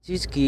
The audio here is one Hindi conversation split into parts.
चीज़ की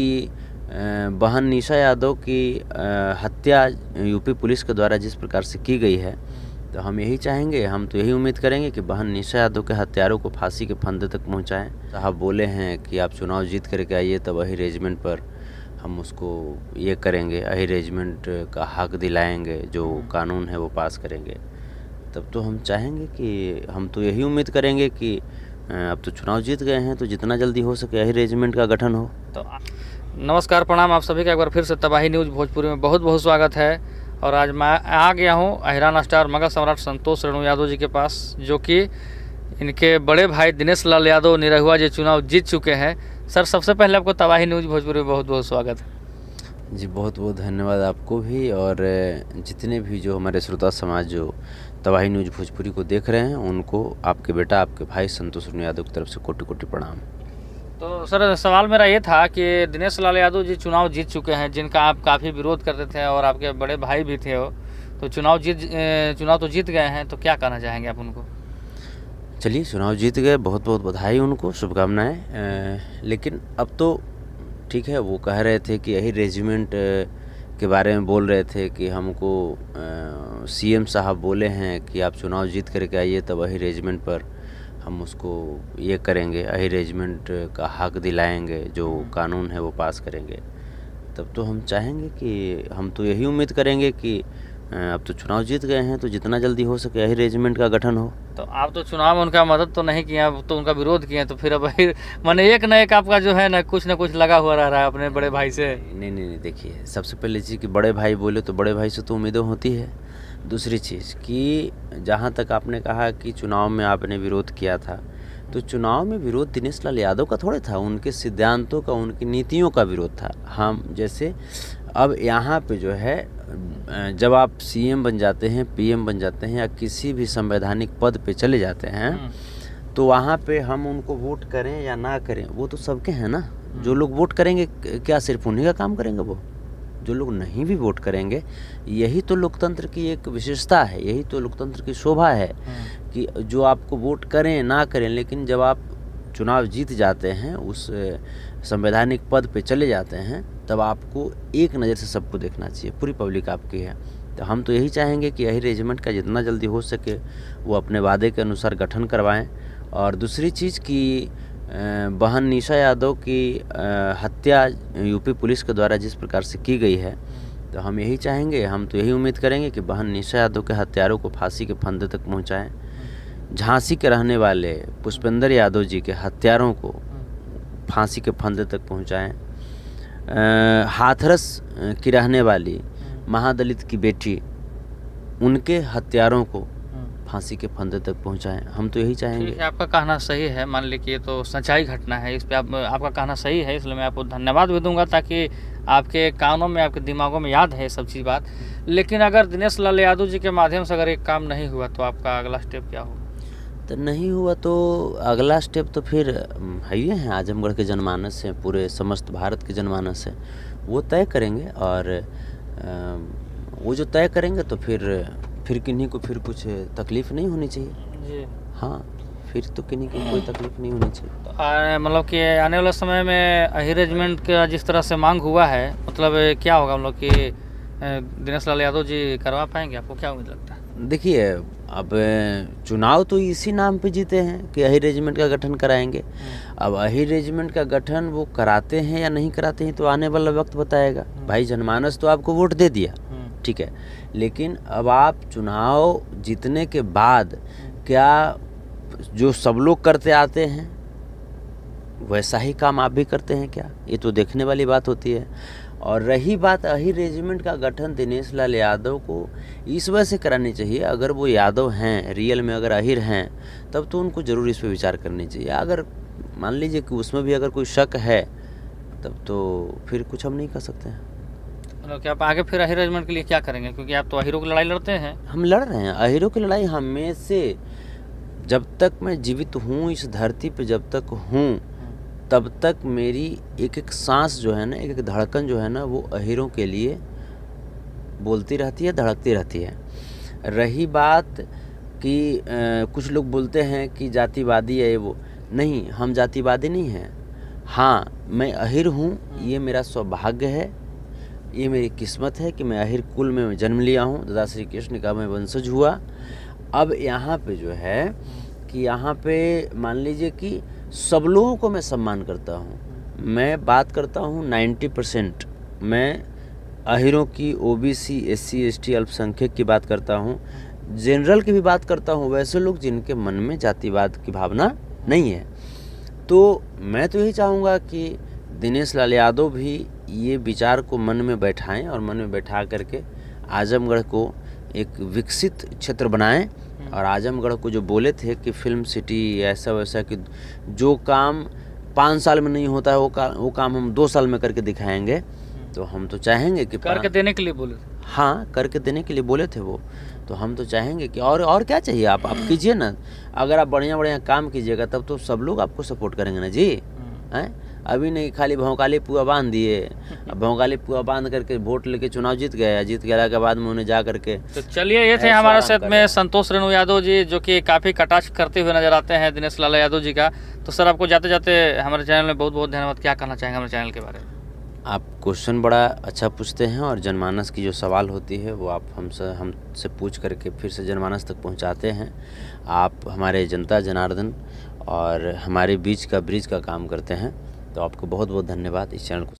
बहन निशा यादव की हत्या यूपी पुलिस के द्वारा जिस प्रकार से की गई है, तो हम यही चाहेंगे, हम तो यही उम्मीद करेंगे कि बहन निशा यादव के हत्यारों को फांसी के फंदे तक पहुंचाएं। साहब बोले हैं कि आप चुनाव जीत करके आइए, तब वही रेजिमेंट पर हम उसको ये करेंगे, वही रेजिमेंट का हक दिलाएंगे, जो कानून है वो पास करेंगे। तब तो हम चाहेंगे कि हम तो यही उम्मीद करेंगे कि अब तो चुनाव जीत गए हैं, तो जितना जल्दी हो सके यही रेजिमेंट का गठन हो। तो नमस्कार, प्रणाम आप सभी का एक बार फिर से तबाही न्यूज़ भोजपुरी में बहुत बहुत स्वागत है। और आज मैं आ गया हूँ अहिरान स्टार मगध सम्राट संतोष रेणु यादव जी के पास, जो कि इनके बड़े भाई दिनेश लाल यादव निरहुआ जी चुनाव जीत चुके हैं। सर, सबसे पहले आपको तबाही न्यूज़ भोजपुरी में बहुत बहुत स्वागत है। जी, बहुत बहुत धन्यवाद आपको भी, और जितने भी जो हमारे श्रोता समाज जो तबाही न्यूज़ भोजपुरी को देख रहे हैं, उनको आपके बेटा, आपके भाई संतोष रेणु यादव की तरफ से कोटि कोटि प्रणाम। तो सर, सवाल मेरा ये था कि दिनेश लाल यादव जी चुनाव जीत चुके हैं, जिनका आप काफ़ी विरोध करते थे और आपके बड़े भाई भी थे वो, तो चुनाव तो जीत गए हैं, तो क्या कहना चाहेंगे आप उनको? चलिए, चुनाव जीत गए, बहुत बहुत बधाई उनको, शुभकामनाएं। लेकिन अब तो ठीक है, वो कह रहे थे कि यही रेजिमेंट के बारे में बोल रहे थे कि हमको सीएम साहब बोले हैं कि आप चुनाव जीत करके आइए, तब वही रेजिमेंट पर हम उसको ये करेंगे, यही रेजिमेंट का हक दिलाएंगे, जो कानून है वो पास करेंगे। तब तो हम चाहेंगे कि हम तो यही उम्मीद करेंगे कि अब तो चुनाव जीत गए हैं, तो जितना जल्दी हो सके यही रेजिमेंट का गठन हो। तो आप तो चुनाव में उनका मदद तो नहीं किए, आप तो उनका विरोध किए, तो फिर अब माने एक न एक आपका जो है ना कुछ लगा हुआ रह रहा है अपने बड़े भाई से। नहीं, देखिए, सबसे पहले चीज़ कि बड़े भाई बोले तो बड़े भाई से तो उम्मीदें होती है। दूसरी चीज़ कि जहाँ तक आपने कहा कि चुनाव में आपने विरोध किया था, तो चुनाव में विरोध दिनेश लाल यादव का थोड़े था, उनके सिद्धांतों का, उनकी नीतियों का विरोध था। हम जैसे अब यहाँ पे जो है, जब आप सीएम बन जाते हैं, पीएम बन जाते हैं, या किसी भी संवैधानिक पद पे चले जाते हैं, तो वहाँ पे हम उनको वोट करें या ना करें, वो तो सबके हैं ना। जो लोग वोट करेंगे, क्या सिर्फ उन्हीं का काम करेंगे? वो जो लोग नहीं भी वोट करेंगे, यही तो लोकतंत्र की एक विशेषता है, यही तो लोकतंत्र की शोभा है कि जो आपको वोट करें ना करें, लेकिन जब आप चुनाव जीत जाते हैं, उस संवैधानिक पद पे चले जाते हैं, तब आपको एक नज़र से सबको देखना चाहिए, पूरी पब्लिक आपकी है। तो हम तो यही चाहेंगे कि यही रेजिमेंट का जितना जल्दी हो सके वो अपने वादे के अनुसार गठन करवाएं। और दूसरी चीज़ कि बहन निशा यादव की हत्या यूपी पुलिस के द्वारा जिस प्रकार से की गई है, तो हम यही चाहेंगे, हम तो यही उम्मीद करेंगे कि बहन निशा यादव के हत्यारों को फांसी के फंदे तक पहुंचाएं। झांसी के रहने वाले पुष्पेंद्र यादव जी के हत्यारों को फांसी के फंदे तक पहुंचाएं। हाथरस की रहने वाली महादलित की बेटी, उनके हत्यारों को फांसी के फंदे तक पहुंचाएं। हम तो यही चाहेंगे। आपका कहना सही है, मान लीजिए कि ये तो सच्चाई घटना है, इस पे आपका कहना सही है, इसलिए मैं आपको धन्यवाद भी दूंगा, ताकि आपके कानों में, आपके दिमागों में याद है सब चीज़ बात। लेकिन अगर दिनेश लाल यादव जी के माध्यम से अगर एक काम नहीं हुआ, तो आपका अगला स्टेप क्या होगा? तो नहीं हुआ तो अगला स्टेप तो फिर है ही है, आजमगढ़ के जनमानस से, पूरे समस्त भारत के जनमानस से वो तय करेंगे। और वो जो तय करेंगे, तो फिर किन्हीं को फिर कुछ तकलीफ़ नहीं होनी चाहिए जी। हाँ, फिर तो किन्हीं को कोई तकलीफ़ नहीं होनी चाहिए। तो मतलब कि आने वाले समय में अही रेजिमेंट का जिस तरह से मांग हुआ है, मतलब क्या होगा, मतलब कि दिनेश लाल यादव जी करवा पाएंगे? आपको क्या उम्मीद लगता है? देखिए, अब चुनाव तो इसी नाम पे जीते हैं कि अही रेजिमेंट का गठन कराएंगे। अब अही रेजिमेंट का गठन वो कराते हैं या नहीं कराते हैं, तो आने वाला वक्त बताएगा। भाई, जनमानस तो आपको वोट दे दिया, ठीक है, लेकिन अब आप चुनाव जीतने के बाद क्या जो सब लोग करते आते हैं वैसा ही काम आप भी करते हैं क्या? ये तो देखने वाली बात होती है। और रही बात अही रेजिमेंट का गठन, दिनेश लाल यादव को इस वजह से करानी चाहिए, अगर वो यादव हैं, रियल में अगर अहिर हैं, तब तो उनको ज़रूर इस पर विचार करनी चाहिए। अगर मान लीजिए कि उसमें भी अगर कोई शक है, तब तो फिर कुछ हम नहीं कर सकते हैं। मतलब कि आप आगे फिर अही रेजिमेंट के लिए क्या करेंगे, क्योंकि आप तो अहिरों की लड़ाई लड़ते हैं? हम लड़ रहे हैं अहिरों की लड़ाई हमें से, जब तक मैं जीवित हूँ इस धरती पे, जब तक हूँ, तब तक मेरी एक एक सांस जो है ना, एक एक धड़कन जो है ना, वो अहिरों के लिए बोलती रहती है, धड़कती रहती है। रही बात कि कुछ लोग बोलते हैं कि जातिवादी है वो, नहीं, हम जातिवादी नहीं हैं। हाँ, मैं अहिर हूँ, ये मेरा सौभाग्य है, ये मेरी किस्मत है कि मैं अहिर कुल में जन्म लिया हूँ, दादा श्री कृष्ण का मैं वंशज हुआ। अब यहाँ पे जो है कि यहाँ पे मान लीजिए कि सब लोगों को मैं सम्मान करता हूँ। मैं बात करता हूँ 90%, मैं अहिरों की, ओबीसी, एससी, एसटी, अल्पसंख्यक की बात करता हूँ, जनरल की भी बात करता हूँ, वैसे लोग जिनके मन में जातिवाद की भावना नहीं है। तो मैं तो यही चाहूँगा कि दिनेश लाल यादव भी ये विचार को मन में बैठाएं और मन में बैठा करके आजमगढ़ को एक विकसित क्षेत्र बनाएं। और आजमगढ़ को जो बोले थे कि फिल्म सिटी ऐसा वैसा, कि जो काम 5 साल में नहीं होता है वो काम हम 2 साल में करके दिखाएंगे। तो हम तो चाहेंगे कि करके देने के लिए बोले थे। हाँ, करके देने के लिए बोले थे वो। तो हम तो चाहेंगे कि और क्या चाहिए, आप कीजिए ना। अगर आप बढ़िया बढ़िया काम कीजिएगा तब तो सब लोग आपको सपोर्ट करेंगे ना जी। हैं, अभी नहीं खाली भौकाली पुआ बांध दिए, अब भौकाली पुआ बांध करके वोट लेके चुनाव जीत गया, जीत गया के बाद में उन्हें जा करके। तो चलिए, ये थे हमारे साथ में संतोष रेणु यादव जी, जो कि काफ़ी कटाक्ष करते हुए नजर आते हैं दिनेश लाल यादव जी का। तो सर, आपको जाते जाते हमारे चैनल में बहुत बहुत धन्यवाद। क्या कहना चाहेंगे हमारे चैनल के बारे में? आप क्वेश्चन बड़ा अच्छा पूछते हैं और जनमानस की जो सवाल होती है वो आप हमसे पूछ करके फिर से जनमानस तक पहुंचाते हैं। आप हमारे जनता जनार्दन और हमारे बीच का ब्रिज का काम करते हैं। तो आपको बहुत बहुत धन्यवाद इस चैनल को